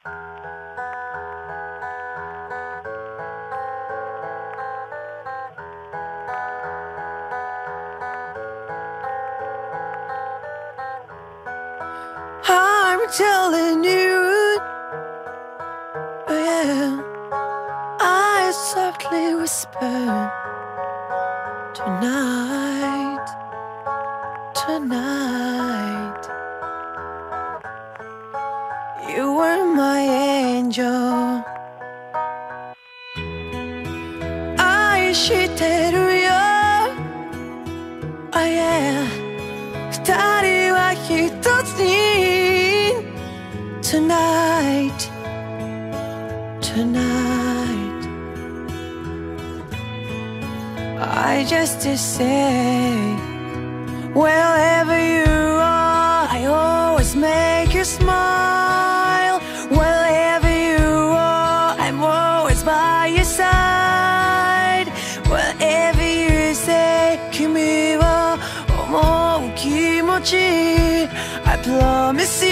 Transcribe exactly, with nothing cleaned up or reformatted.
I'm telling you, oh yeah, I softly whisper tonight, tonight. You were my angel. 愛してるよ、oh yeah, 二人は一つに Tonight, tonight, I just to say, wherever you are, I always make you smile. Wherever you are, I'm always by your side. Whatever you say, 君は思う気持ち I promise you